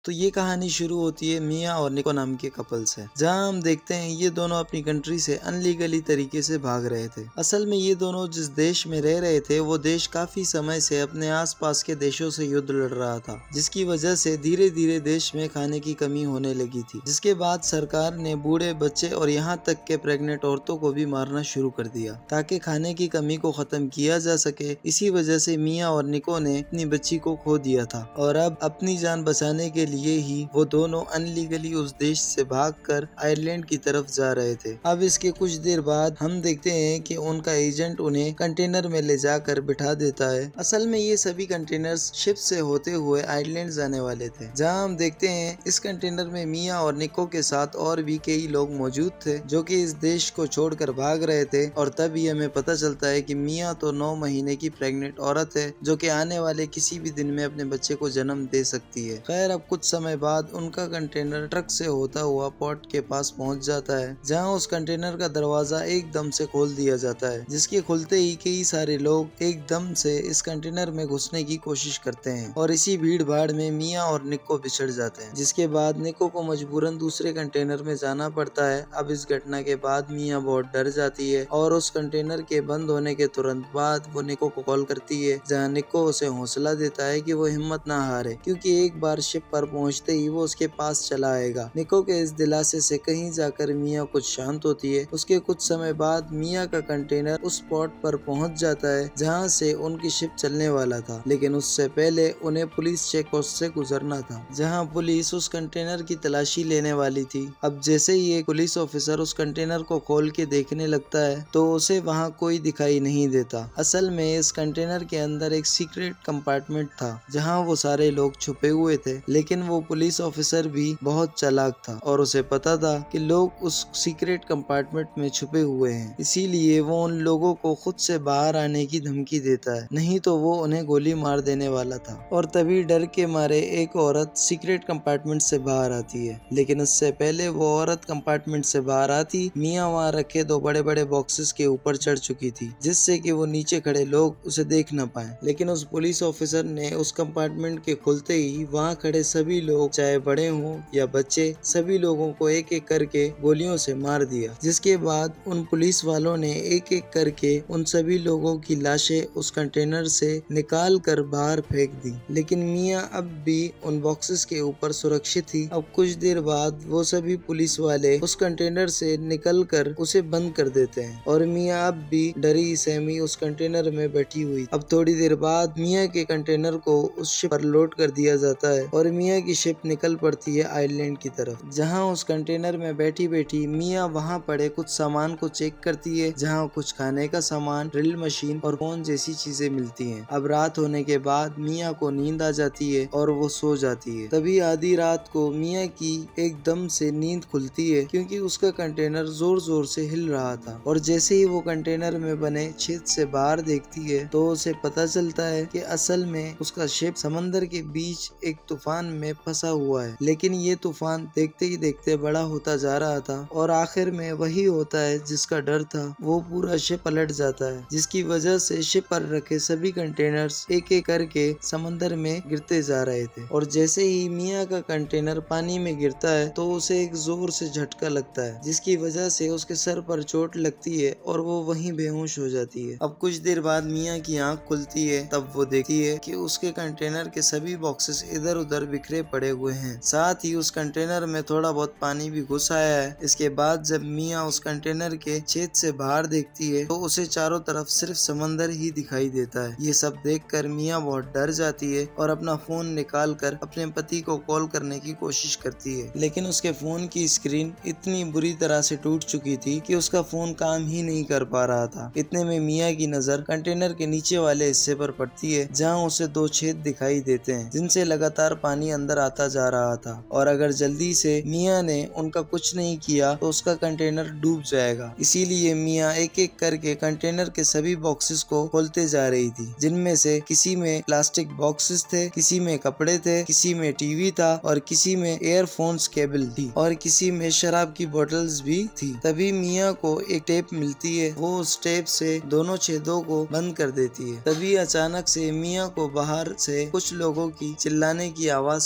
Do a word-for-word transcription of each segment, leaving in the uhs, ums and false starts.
तो ये कहानी शुरू होती है मिया और निको नाम के कपल से, जहां हम देखते हैं ये दोनों अपनी कंट्री से अनलीगली तरीके से भाग रहे थे। असल में ये दोनों जिस देश में रह रहे थे वो देश काफी समय से अपने आसपास के देशों से युद्ध लड़ रहा था, जिसकी वजह से धीरे धीरे देश में खाने की कमी होने लगी थी। जिसके बाद सरकार ने बूढ़े, बच्चे और यहाँ तक के प्रेग्नेंट औरतों को भी मारना शुरू कर दिया ताकि खाने की कमी को खत्म किया जा सके। इसी वजह से मिया और निको ने अपनी बच्ची को खो दिया था और अब अपनी जान बचाने के लिए ही वो दोनों अनलीगली उस देश से भागकर आयरलैंड की तरफ जा रहे थे। अब इसके कुछ देर बाद हम देखते हैं कि उनका एजेंट उन्हें कंटेनर में ले जाकर बिठा देता है। असल में ये सभी कंटेनर्स शिप से होते हुए आयरलैंड जाने वाले थे, जहां हम देखते हैं इस कंटेनर में मिया और निको के साथ और भी कई लोग मौजूद थे जो कि इस देश को छोड़कर भाग रहे थे। और तभी हमें पता चलता है कि मिया तो नौ महीने की प्रेग्नेंट औरत है जो कि आने वाले किसी भी दिन में अपने बच्चे को जन्म दे सकती है। खैर, अब कुछ समय बाद उनका कंटेनर ट्रक से होता हुआ पोर्ट के पास पहुंच जाता है, जहां उस कंटेनर का दरवाजा एकदम से खोल दिया जाता है, जिसके खुलते ही कई सारे लोग एकदम से इस कंटेनर में घुसने की कोशिश करते हैं और इसी भीड़ भाड़ में मिया और निको बिछड़ जाते हैं। जिसके बाद निको को मजबूरन दूसरे कंटेनर में जाना पड़ता है। अब इस घटना के बाद मिया बहुत डर जाती है और उस कंटेनर के बंद होने के तुरंत बाद वो निको को कॉल करती है, जहाँ निको उसे हौसला देता है कि वो हिम्मत ना हारे, क्योंकि एक बार शिप पर पहुंचते ही वो उसके पास चला आएगा। निको के इस दिलासे से कहीं जाकर मिया कुछ शांत होती है। उसके कुछ समय बाद मिया का कंटेनर उस पोर्ट पर पहुंच जाता है जहां से उनकी शिप चलने वाला था, लेकिन उससे पहले उन्हें पुलिस चेक पोस्ट से गुजरना था, जहां पुलिस उस कंटेनर की तलाशी लेने वाली थी। अब जैसे ही एक पुलिस ऑफिसर उस कंटेनर को खोल के देखने लगता है तो उसे वहाँ कोई दिखाई नहीं देता। असल में इस कंटेनर के अंदर एक सीक्रेट कंपार्टमेंट था जहाँ वो सारे लोग छुपे हुए थे, लेकिन वो पुलिस ऑफिसर भी बहुत चालाक था और उसे पता था कि लोग उस सीक्रेट कंपार्टमेंट में छुपे हुए हैं, इसीलिए वो उन लोगों को खुद से बाहर आने की धमकी देता है, नहीं तो वो उन्हें गोली मार देने वाला था। और तभी डर के मारे एक औरत सीक्रेट कंपार्टमेंट से बाहर आती है, लेकिन उससे पहले वो औरत कंपार्टमेंट से बाहर आती मिया वहाँ रखे दो बड़े बड़े बॉक्सेस के ऊपर चढ़ चुकी थी, जिससे कि वो नीचे खड़े लोग उसे देख न पाए। लेकिन उस पुलिस ऑफिसर ने उस कंपार्टमेंट के खुलते ही वहाँ खड़े सभी लोग, चाहे बड़े हों या बच्चे, सभी लोगों को एक एक करके गोलियों से मार दिया। जिसके बाद उन पुलिस वालों ने एक एक करके उन सभी लोगों की लाशें उस कंटेनर से निकाल कर बाहर फेंक दी, लेकिन मिया अब भी उन बॉक्सेस के ऊपर सुरक्षित थी। अब कुछ देर बाद वो सभी पुलिस वाले उस कंटेनर से निकल कर उसे बंद कर देते हैं और मिया अब भी डरी सहमी उस कंटेनर में बैठी हुई। अब थोड़ी देर बाद मिया के कंटेनर को उस शिप पर लोड कर दिया जाता है और मिया की शिप निकल पड़ती है आयरलैंड की तरफ, जहां उस कंटेनर में बैठी बैठी मिया वहां पड़े कुछ सामान को चेक करती है, जहां कुछ खाने का सामान, ड्रिल मशीन और फोन जैसी चीजें मिलती हैं। अब रात होने के बाद मिया को नींद आ जाती है और वो सो जाती है। तभी आधी रात को मिया की एकदम से नींद खुलती है, क्योंकि उसका कंटेनर जोर जोर से हिल रहा था और जैसे ही वो कंटेनर में बने छेद से बाहर देखती है तो उसे पता चलता है कि असल में उसका शिप समंदर के बीच एक तूफान में फंसा हुआ है। लेकिन ये तूफान देखते ही देखते बड़ा होता जा रहा था और आखिर में वही होता है जिसका डर था, वो पूरा शिप पलट जाता है, जिसकी वजह से शिप पर रखे सभी कंटेनर्स एक एक करके समंदर में गिरते जा रहे थे। और जैसे ही मिया का कंटेनर पानी में गिरता है तो उसे एक जोर से झटका लगता है, जिसकी वजह से उसके सर पर चोट लगती है और वो वहीं बेहोश हो जाती है। अब कुछ देर बाद मिया की आंख खुलती है, तब वो देखती है कि उसके कंटेनर के सभी बॉक्सेस इधर उधर बिखरे पड़े हुए हैं, साथ ही उस कंटेनर में थोड़ा बहुत पानी भी घुस आया है। इसके बाद जब मिया उस कंटेनर के छेद से बाहर देखती है तो उसे चारों तरफ सिर्फ समंदर ही दिखाई देता है। ये सब देखकर मिया बहुत डर जाती है और अपना फोन निकाल कर अपने पति को कॉल करने की कोशिश करती है, लेकिन उसके फोन की स्क्रीन इतनी बुरी तरह से टूट चुकी थी कि उसका फोन काम ही नहीं कर पा रहा था। इतने में मिया की नजर कंटेनर के नीचे वाले हिस्से पर पड़ती है, जहां उसे दो छेद दिखाई देते हैं जिनसे लगातार पानी अंदर आता जा रहा था और अगर जल्दी से मिया ने उनका कुछ नहीं किया तो उसका कंटेनर डूब जाएगा। इसीलिए मिया एक एक करके कंटेनर के सभी बॉक्सेस को खोलते जा रही थी, जिनमें से किसी में प्लास्टिक बॉक्सेस थे, किसी में कपड़े थे, किसी में टीवी था और किसी में एयरफोन्स केबल थी और किसी में शराब की बोतल्स भी थी। तभी मिया को एक टेप मिलती है, वो उस टेप से दोनों छेदों को बंद कर देती है। तभी अचानक से मिया को बाहर से कुछ लोगों की चिल्लाने की आवाज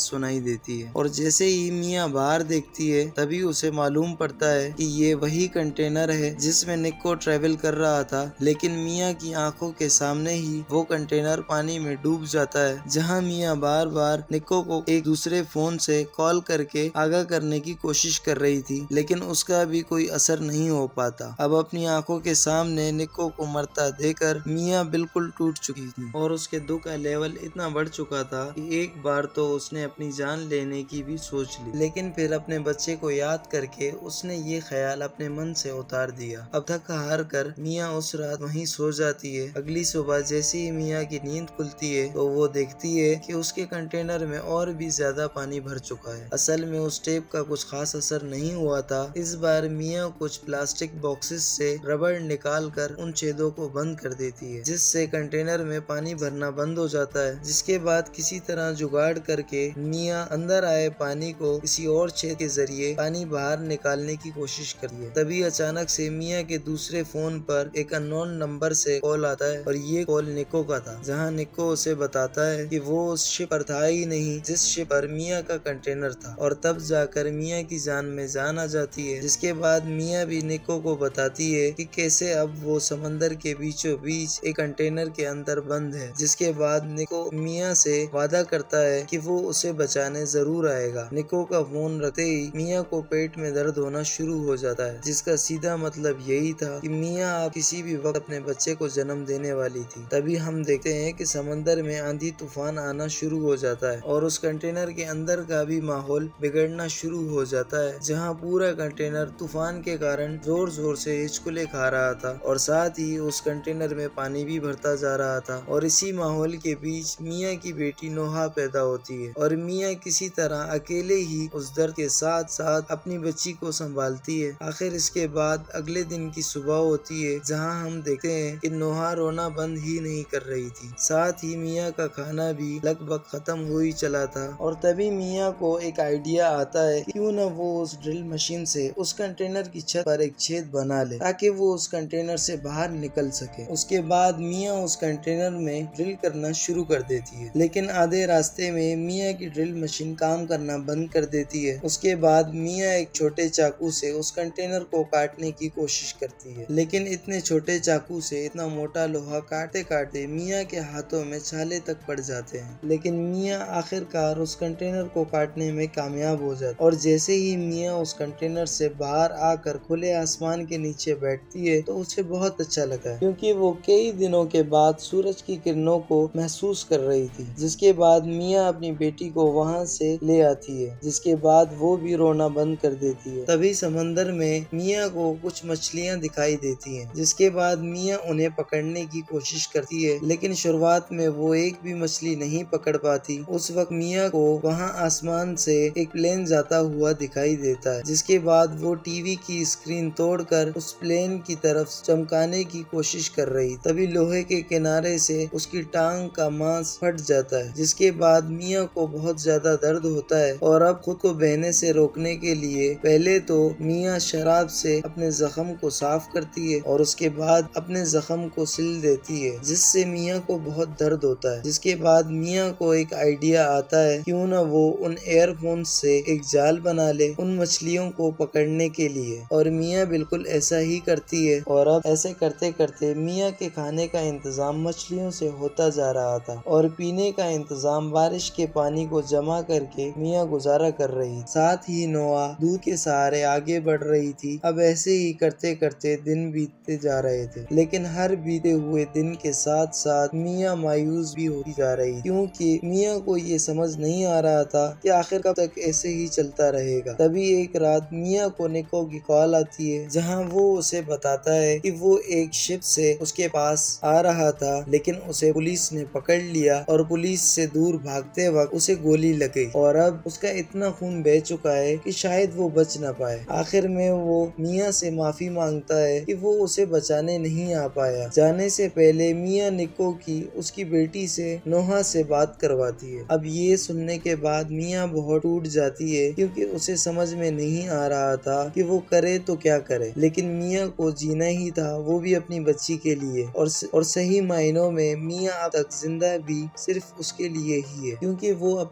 सुनाई देती है और जैसे ही मियाँ बाहर देखती है तभी उसे मालूम पड़ता है कि ये वही कंटेनर है जिसमें निको ट्रेवल कर रहा था। लेकिन मियाँ की आंखों के सामने ही वो कंटेनर पानी में डूब जाता है, जहाँ मियाँ बार बार निको को एक दूसरे फोन से कॉल करके आगाह करने की कोशिश कर रही थी, लेकिन उसका भी कोई असर नहीं हो पाता। अब अपनी आंखों के सामने निको को मरता देखकर मियाँ बिल्कुल टूट चुकी थी और उसके दुख का लेवल इतना बढ़ चुका था कि एक बार तो उसने अपनी जान लेने की भी सोच ली, लेकिन फिर अपने बच्चे को याद करके उसने ये ख्याल अपने मन से उतार दिया। अब थक हार कर मियाँ उस रात वहीं सो जाती है। अगली सुबह जैसे ही मियाँ की नींद खुलती है तो वो देखती है कि उसके कंटेनर में और भी ज्यादा पानी भर चुका है। असल में उस टेप का कुछ खास असर नहीं हुआ था। इस बार मियाँ कुछ प्लास्टिक बॉक्सेस से रबड़ निकाल कर उन छेदों को बंद कर देती है, जिससे कंटेनर में पानी भरना बंद हो जाता है। जिसके बाद किसी तरह जुगाड़ करके मियाँ अंदर आए पानी को किसी और छेद के जरिए पानी बाहर निकालने की कोशिश करती है। तभी अचानक से मियाँ के दूसरे फोन पर एक अननोन नंबर से कॉल आता है और ये कॉल निको का था, जहाँ निको उसे बताता है कि वो उस शिप पर था ही नहीं जिस शिप पर मियाँ का कंटेनर था, और तब जाकर मियाँ की जान में जान आ जाती है। जिसके बाद मियाँ भी निको को बताती है कि कैसे अब वो समंदर के बीचों बीच एक कंटेनर के अंदर बंद है। जिसके बाद निको मियाँ से वादा करता है कि वो उसे बचाने जरूर आएगा। निको का फोन रखते ही मियाँ को पेट में दर्द होना शुरू हो जाता है, जिसका सीधा मतलब यही था कि मियाँ अब किसी भी वक्त अपने बच्चे को जन्म देने वाली थी। तभी हम देखते हैं कि समंदर में आंधी तूफान आना शुरू हो जाता है और उस कंटेनर के अंदर का भी माहौल बिगड़ना शुरू हो जाता है, जहाँ पूरा कंटेनर तूफान के कारण जोर जोर से हिचकुले खा रहा था और साथ ही उस कंटेनर में पानी भी भरता जा रहा था। और इसी माहौल के बीच मियाँ की बेटी नोहा पैदा होती है और मियाँ किसी तरह अकेले ही उस दर्द के साथ साथ अपनी बच्ची को संभालती है। आखिर इसके बाद अगले दिन की सुबह होती है, जहां हम देखते हैं कि नोहा रोना बंद ही नहीं कर रही थी। साथ ही मियाँ का खाना भी लगभग खत्म हो ही चला था और तभी मियाँ को एक आइडिया आता है, क्यों न वो उस ड्रिल मशीन से उस कंटेनर की छत पर एक छेद बना ले ताकि वो उस कंटेनर से बाहर निकल सके। उसके बाद मियाँ उस कंटेनर में ड्रिल करना शुरू कर देती है, लेकिन आधे रास्ते में मियाँ की ड्रिल मशीन काम करना बंद कर देती है। उसके बाद मियाँ एक छोटे चाकू से उस कंटेनर को काटने की कोशिश करती है, लेकिन इतने छोटे चाकू से इतना मोटा लोहा काटते काटते मियाँ के हाथों में छाले तक पड़ जाते हैं। लेकिन मियाँ आखिरकार उस कंटेनर को काटने में कामयाब हो जाती है और जैसे ही मियाँ उस कंटेनर से बाहर आकर खुले आसमान के नीचे बैठती है तो उसे बहुत अच्छा लगा है, क्योंकि वो कई दिनों के बाद सूरज की किरणों को महसूस कर रही थी। जिसके बाद मियाँ अपनी बेटी को वहाँ से ले आती है, जिसके बाद वो भी रोना बंद कर देती है। तभी समंदर में मियाँ को कुछ मछलियाँ दिखाई देती हैं, जिसके बाद मियाँ उन्हें पकड़ने की कोशिश करती है, लेकिन शुरुआत में वो एक भी मछली नहीं पकड़ पाती। उस वक्त मियाँ को वहाँ आसमान से एक प्लेन जाता हुआ दिखाई देता है, जिसके बाद वो टीवी की स्क्रीन तोड़कर उस प्लेन की तरफ चमकाने की कोशिश कर रही। तभी लोहे के किनारे से उसकी टांग का मांस फट जाता है, जिसके बाद मियाँ को बहुत ज्यादा दर्द होता है और अब खुद को बहने से रोकने के लिए पहले तो मियाँ शराब से अपने जख्म को साफ करती है और उसके बाद अपने जख्म को सिल देती है, जिससे मियाँ को बहुत दर्द होता है। जिसके बाद मियाँ को एक आइडिया आता है, क्यों न वो उन एयरफोन से एक जाल बना ले उन मछलियों को पकड़ने के लिए, और मियाँ बिल्कुल ऐसा ही करती है। और अब ऐसे करते करते मियाँ के खाने का इंतजाम मछलियों से होता जा रहा था और पीने का इंतजाम बारिश के पानी को जमा करके मियाँ गुजारा कर रही। साथ ही नोआ दूध के सहारे आगे बढ़ रही थी। अब ऐसे ही करते करते दिन बीतते जा रहे थे, लेकिन हर बीते हुए दिन के साथ साथ मियाँ मायूस भी होती जा रही, क्योंकि मियाँ को ये समझ नहीं आ रहा था कि आखिर कब तक ऐसे ही चलता रहेगा। तभी एक रात मियाँ को निको की कॉल आती है, जहाँ वो उसे बताता है कि वो एक शिप से उसके पास आ रहा था, लेकिन उसे पुलिस ने पकड़ लिया और पुलिस से दूर भागते वक्त उसे गोली लग गई और अब उसका इतना खून बह चुका है कि शायद वो बच ना पाए। आखिर में वो मियाँ से माफी मांगता है कि वो उसे बचाने नहीं आ पाया। जाने से पहले मियाँ निको की उसकी बेटी से नोहा से बात करवाती है। अब ये सुनने के बाद मियाँ बहुत टूट जाती है, क्योंकि उसे समझ में नहीं आ रहा था कि वो करे तो क्या करे, लेकिन मियाँ को जीना ही था, वो भी अपनी बच्ची के लिए। और और सही मायनों में मियाँ अब तक जिंदा भी सिर्फ उसके लिए ही है, क्योंकि वो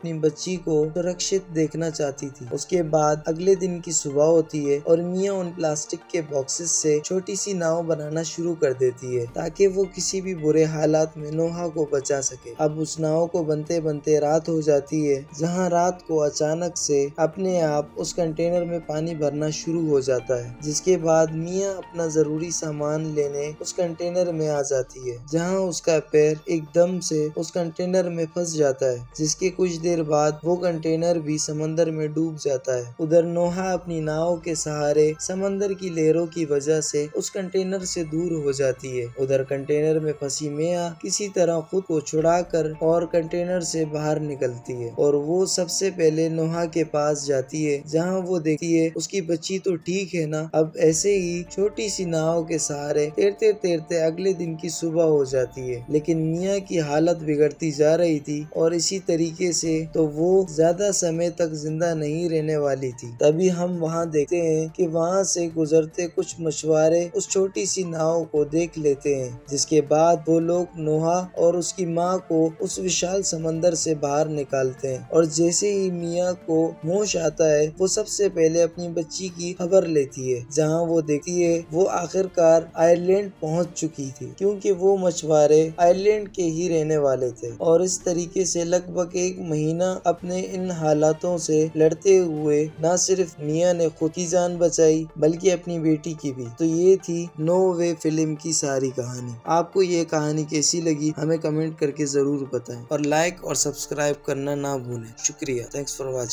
अपनी बच्ची को सुरक्षित देखना चाहती थी। उसके बाद अगले दिन की सुबह होती है और मिया उन प्लास्टिक के बॉक्सेस से छोटी सी नाव बनाना शुरू कर देती है ताकि वो किसी भी बुरे हालात में नोहा को बचा सके। अब उस नाव को बनते बनते रात हो जाती है, जहाँ रात को अचानक से अपने आप उस कंटेनर में पानी भरना शुरू हो जाता है, जिसके बाद मिया अपना जरूरी सामान लेने उस कंटेनर में आ जाती है, जहाँ उसका पैर एकदम से उस कंटेनर में फंस जाता है, जिसके कुछ देर बाद वो कंटेनर भी समंदर में डूब जाता है। उधर नोहा अपनी नाव के सहारे समंदर की लहरों की वजह से उस कंटेनर से दूर हो जाती है। उधर कंटेनर में फंसी मिया किसी तरह खुद को छुड़ाकर और कंटेनर से बाहर निकलती है और वो सबसे पहले नोहा के पास जाती है, जहाँ वो देखती है उसकी बच्ची तो ठीक है ना। अब ऐसे ही छोटी सी नाव के सहारे तैरते तैरते अगले दिन की सुबह हो जाती है, लेकिन मिया की हालत बिगड़ती जा रही थी और इसी तरीके से तो वो ज्यादा समय तक जिंदा नहीं रहने वाली थी। तभी हम वहाँ देखते हैं कि वहाँ से गुजरते कुछ मछुआरे उस छोटी सी नाव को देख लेते हैं, जिसके बाद वो लोग नोहा और उसकी माँ को उस विशाल समंदर से बाहर निकालते हैं और जैसे ही मिया को होश आता है वो सबसे पहले अपनी बच्ची की खबर लेती है, जहाँ वो देखती है वो आखिरकार आयरलैंड पहुँच चुकी थी, क्योंकि वो मछुआरे आयरलैंड के ही रहने वाले थे। और इस तरीके से लगभग एक महीना अपने इन हालातों से लड़ते हुए न सिर्फ मिया ने खुद की जान बचाई बल्कि अपनी बेटी की भी। तो ये थी नो वे फिल्म की सारी कहानी। आपको ये कहानी कैसी लगी हमें कमेंट करके जरूर बताएं और लाइक और सब्सक्राइब करना ना भूलें। शुक्रिया। Thanks for watching.